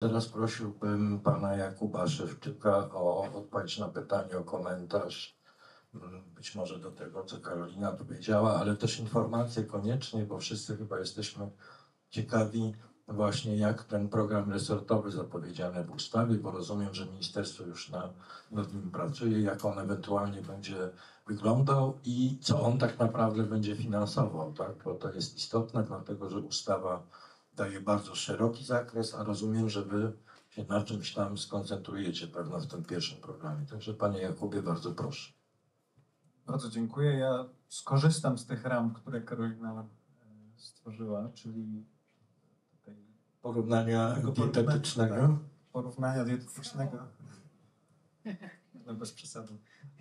Teraz prosiłbym pana Jakuba Szewczyka o odpowiedź na pytanie, o komentarz, być może do tego, co Karolina powiedziała, ale też informacje koniecznie, bo wszyscy chyba jesteśmy ciekawi właśnie, jak ten program resortowy zapowiedziany w ustawie, bo rozumiem, że ministerstwo już nad nim pracuje, jak on ewentualnie będzie wyglądał i co on tak naprawdę będzie finansował, tak? Bo to jest istotne, dlatego że ustawa daje bardzo szeroki zakres, a rozumiem, że wy się na czymś tam skoncentrujecie pewno w tym pierwszym programie. Także panie Jakubie, bardzo proszę. Bardzo dziękuję. Ja skorzystam z tych ram, które Karolina stworzyła, czyli Porównania dietetycznego. Porównania dietetycznego. No bez przesady.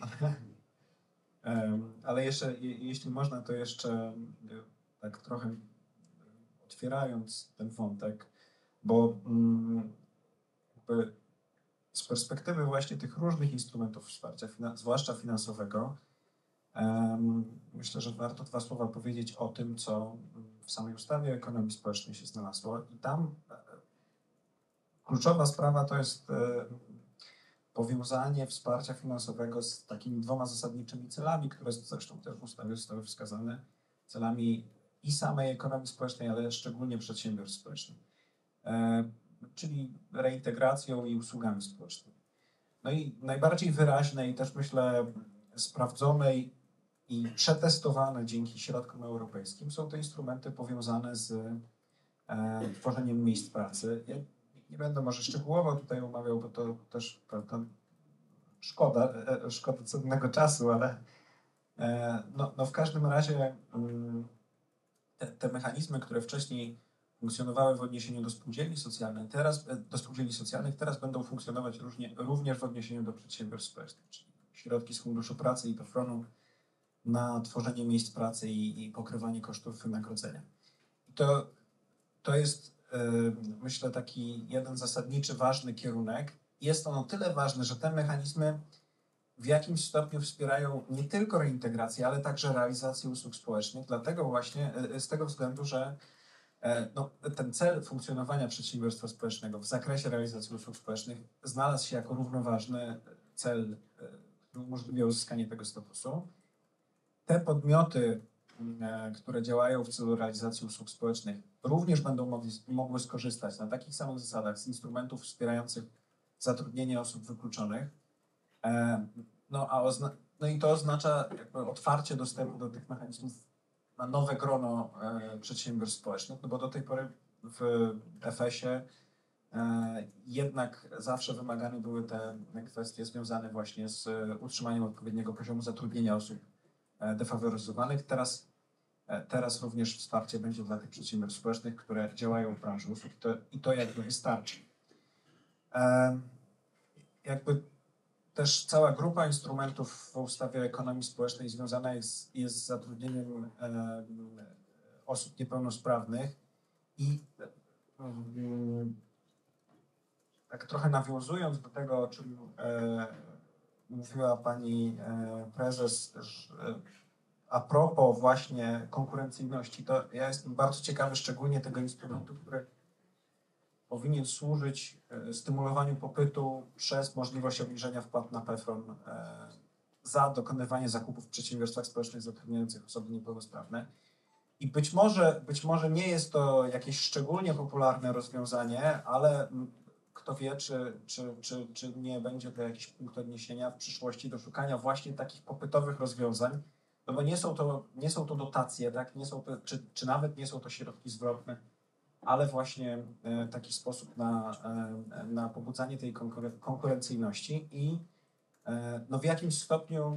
Ale jeszcze, jeśli można, to jeszcze tak trochę otwierając ten wątek, bo jakby z perspektywy właśnie tych różnych instrumentów wsparcia, zwłaszcza finansowego, myślę, że warto dwa słowa powiedzieć o tym, co w samej ustawie o ekonomii społecznej się znalazło. I tam kluczowa sprawa to jest powiązanie wsparcia finansowego z takimi dwoma zasadniczymi celami, które zresztą też w ustawie zostały wskazane, celami i samej ekonomii społecznej, ale szczególnie przedsiębiorstw społecznych, czyli reintegracją i usługami społecznymi. No i najbardziej wyraźnej i też myślę sprawdzonej i przetestowane dzięki środkom europejskim są te instrumenty powiązane z tworzeniem miejsc pracy. Ja nie będę może szczegółowo tutaj omawiał, bo to też prawda, szkoda cennego czasu, ale no w każdym razie te mechanizmy, które wcześniej funkcjonowały w odniesieniu do spółdzielni socjalnych, teraz będą funkcjonować również w odniesieniu do przedsiębiorstw społecznych, czyli środki z Funduszu Pracy i PFRON-u na tworzenie miejsc pracy i pokrywanie kosztów wynagrodzenia. I to jest, myślę, taki jeden zasadniczy, ważny kierunek. Jest on o tyle ważny, że te mechanizmy w jakimś stopniu wspierają nie tylko reintegrację, ale także realizację usług społecznych, dlatego właśnie z tego względu, że ten cel funkcjonowania przedsiębiorstwa społecznego w zakresie realizacji usług społecznych znalazł się jako równoważny cel, który umożliwia uzyskanie tego statusu. Te podmioty, które działają w celu realizacji usług społecznych, również będą mogły skorzystać na takich samych zasadach z instrumentów wspierających zatrudnienie osób wykluczonych. No i to oznacza jakby otwarcie dostępu do tych mechanizmów na nowe grono przedsiębiorstw społecznych, no bo do tej pory w FS-ie jednak zawsze wymagane były te kwestie związane właśnie z utrzymaniem odpowiedniego poziomu zatrudnienia osób defaworyzowanych. Teraz również wsparcie będzie dla tych przedsiębiorstw społecznych, które działają w branży usług i to jakby wystarczy. Jakby też cała grupa instrumentów w ustawie o ekonomii społecznej związana jest z zatrudnieniem osób niepełnosprawnych i tak trochę nawiązując do tego, o czym mówiła pani prezes, a propos właśnie konkurencyjności, to ja jestem bardzo ciekawy szczególnie tego instrumentu, który powinien służyć stymulowaniu popytu przez możliwość obniżenia wpłat na PFRON za dokonywanie zakupów w przedsiębiorstwach społecznych zatrudniających osoby niepełnosprawne. I być może nie jest to jakieś szczególnie popularne rozwiązanie, ale kto wie, czy nie będzie to jakiś punkt odniesienia w przyszłości do szukania właśnie takich popytowych rozwiązań, no bo nie są to dotacje, tak? Nie są to, czy nawet nie są to środki zwrotne, ale właśnie taki sposób na pobudzanie tej konkurencyjności i no w jakimś stopniu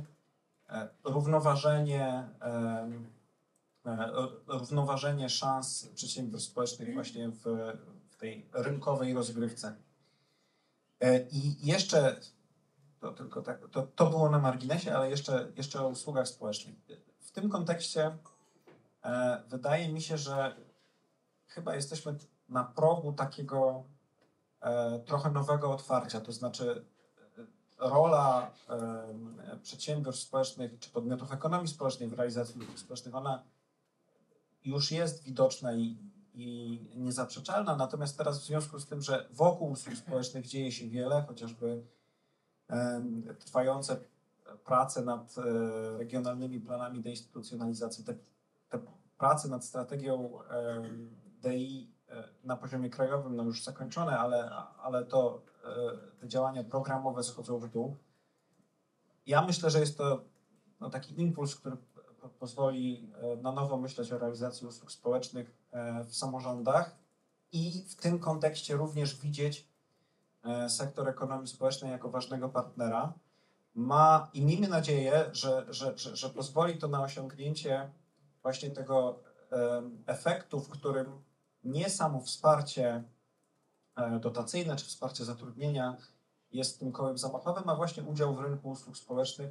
równoważenie szans przedsiębiorstw społecznych właśnie w tej rynkowej rozgrywce. I jeszcze, to tylko tak, to było na marginesie, ale jeszcze o usługach społecznych. W tym kontekście wydaje mi się, że chyba jesteśmy na progu takiego trochę nowego otwarcia, to znaczy rola przedsiębiorstw społecznych czy podmiotów ekonomii społecznej w realizacji usług społecznych, ona już jest widoczna i i niezaprzeczalna. Natomiast teraz w związku z tym, że wokół usług społecznych dzieje się wiele, chociażby trwające prace nad regionalnymi planami deinstytucjonalizacji, te prace nad strategią DI na poziomie krajowym no już zakończone, ale te działania programowe schodzą w dół. Ja myślę, że jest to no, taki impuls, który pozwoli na nowo myśleć o realizacji usług społecznych w samorządach i w tym kontekście również widzieć sektor ekonomii społecznej jako ważnego partnera. I miejmy nadzieję, że pozwoli to na osiągnięcie właśnie tego efektu, w którym nie samo wsparcie dotacyjne czy wsparcie zatrudnienia jest tym kołem zamachowym, a właśnie udział w rynku usług społecznych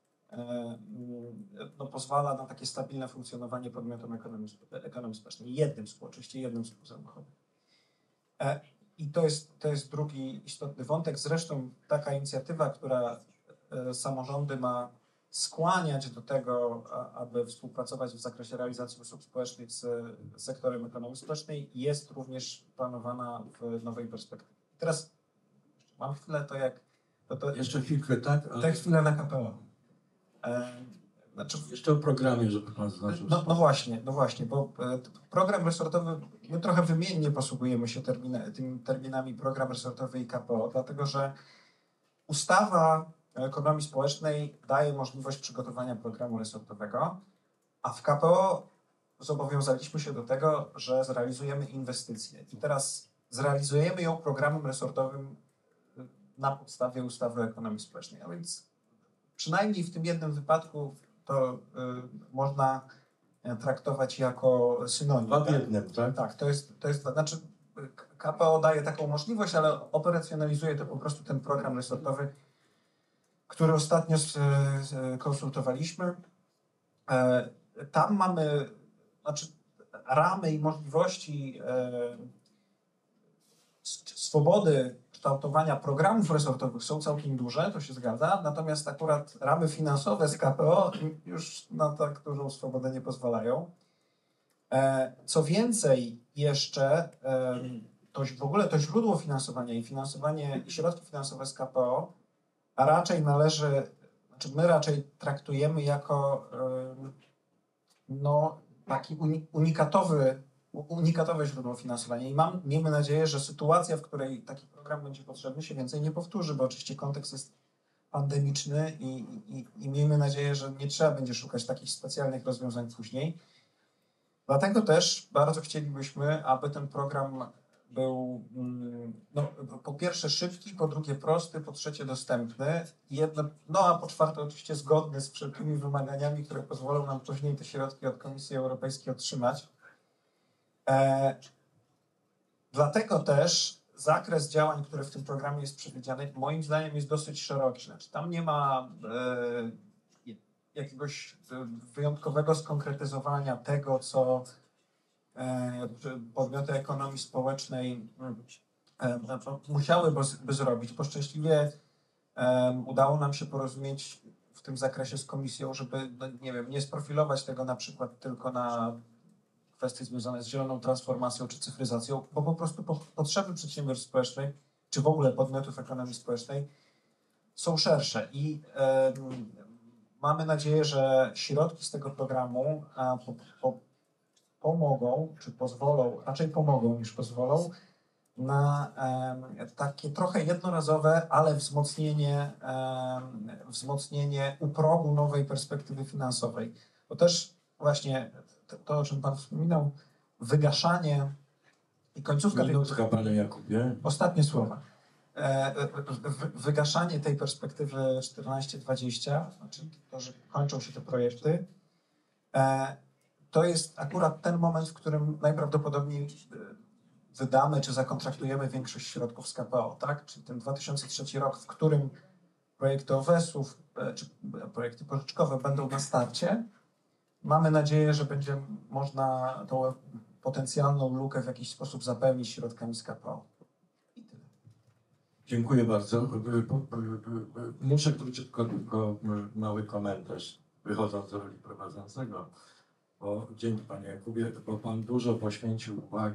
no, pozwala na takie stabilne funkcjonowanie podmiotom ekonomii społecznej. Oczywiście jednym z kół zamachowych. I to jest drugi istotny wątek. Zresztą taka inicjatywa, która samorządy ma skłaniać do tego, aby współpracować w zakresie realizacji usług społecznych z sektorem ekonomii społecznej, jest również planowana w nowej perspektywie. Teraz mam chwilę, Jeszcze chwilkę, tak? Ale tę chwilę na KPO. jeszcze o programie, żeby pan zaznaczył. No właśnie, bo program resortowy, my trochę wymiennie posługujemy się tymi terminami program resortowy i KPO, dlatego że ustawa o ekonomii społecznej daje możliwość przygotowania programu resortowego, a w KPO zobowiązaliśmy się do tego, że zrealizujemy inwestycje. I teraz zrealizujemy ją programem resortowym na podstawie ustawy o ekonomii społecznej. A więc przynajmniej w tym jednym wypadku to można traktować jako synonim. Dwa w jednym, tak? Tak, znaczy KPO daje taką możliwość, ale operacjonalizuje to po prostu ten program resortowy, który ostatnio konsultowaliśmy. Tam mamy ramy i możliwości swobody kształtowania programów resortowych są całkiem duże, to się zgadza, natomiast akurat ramy finansowe z KPO już na tak dużą swobodę nie pozwalają. Co więcej jeszcze, w ogóle to źródło finansowania i środki finansowe z KPO my raczej traktujemy jako no, taki unikatowe źródło finansowania i miejmy nadzieję, że sytuacja, w której taki program będzie potrzebny, się więcej nie powtórzy, bo oczywiście kontekst jest pandemiczny i miejmy nadzieję, że nie trzeba będzie szukać takich specjalnych rozwiązań później. Dlatego też bardzo chcielibyśmy, aby ten program był no, po pierwsze szybki, po drugie prosty, po trzecie dostępny, a po czwarte oczywiście zgodny z wszelkimi wymaganiami, które pozwolą nam później te środki od Komisji Europejskiej otrzymać. Dlatego też zakres działań, który w tym programie jest przewidziany, moim zdaniem jest dosyć szeroki. Znaczy, tam nie ma jakiegoś wyjątkowego skonkretyzowania tego, co podmioty ekonomii społecznej musiałyby zrobić. Bo szczęśliwie udało nam się porozumieć w tym zakresie z Komisją, żeby nie sprofilować tego na przykład tylko na kwestie związane z zieloną transformacją czy cyfryzacją, bo po prostu potrzeby przedsiębiorstw społecznych, czy w ogóle podmiotów ekonomii społecznej są szersze i mamy nadzieję, że środki z tego programu pomogą, czy pozwolą, raczej pomogą niż pozwolą, na takie trochę jednorazowe, ale wzmocnienie u progu nowej perspektywy finansowej. Bo też właśnie to, o czym Pan wspominał, wygaszanie i końcówka Minutka, panie Jakubie. Ostatnie słowa. Wygaszanie tej perspektywy 14-20, znaczy to, że kończą się te projekty, to jest akurat ten moment, w którym najprawdopodobniej wydamy czy zakontraktujemy większość środków z KPO, tak? Czyli ten 2003 rok, w którym projekty OWES-ów czy projekty pożyczkowe będą na starcie. Mamy nadzieję, że będzie można tą potencjalną lukę w jakiś sposób zapełnić środkami z KPO. I tyle. Dziękuję bardzo. Muszę króciutko tylko mały komentarz, wychodząc z roli prowadzącego. Dzięki Panie Jakubie, bo Pan dużo poświęcił uwagi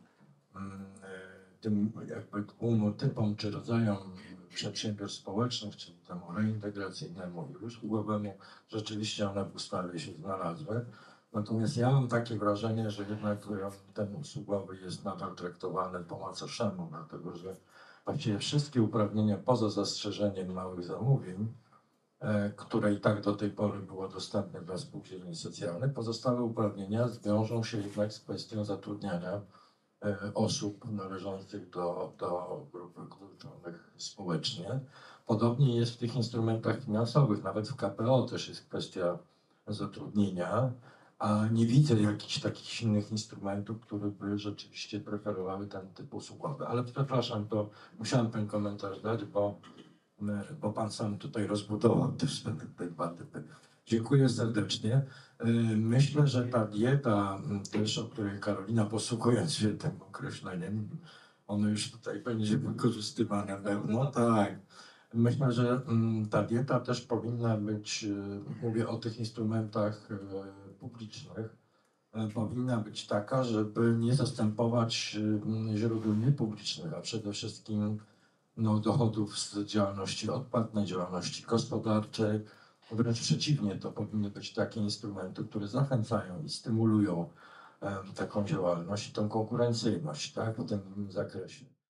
tym jakby dwóm typom czy rodzajom przedsiębiorstw społecznych, czyli temu reintegracyjnemu i usługowemu. Rzeczywiście one w ustawie się znalazły. Natomiast ja mam takie wrażenie, że jednak ten usługowy jest nadal traktowany po macoszemu, dlatego że właściwie wszystkie uprawnienia poza zastrzeżeniem małych zamówień, które i tak do tej pory było dostępne dla spółdzielni socjalnych, pozostałe uprawnienia wiążą się jednak z kwestią zatrudniania osób należących do grupy wykluczonych społecznie. Podobnie jest w tych instrumentach finansowych, nawet w KPO też jest kwestia zatrudnienia, a nie widzę jakichś takich innych instrumentów, które by rzeczywiście preferowały ten typ usługowy. Ale przepraszam, to musiałem ten komentarz dać, bo Pan sam tutaj rozbudował też te dwa typy. Dziękuję serdecznie. Myślę, że ta dieta też, o której Karolina, posługując się tym określeniem, ono już tutaj będzie wykorzystywane pewno, tak. Myślę, że ta dieta też powinna być, mówię o tych instrumentach publicznych, powinna być taka, żeby nie zastępować źródeł niepublicznych, a przede wszystkim dochodów z działalności odpłatnej, działalności gospodarczej. Wręcz przeciwnie, to powinny być takie instrumenty, które zachęcają i stymulują taką działalność i tą konkurencyjność, tak, w tym zakresie.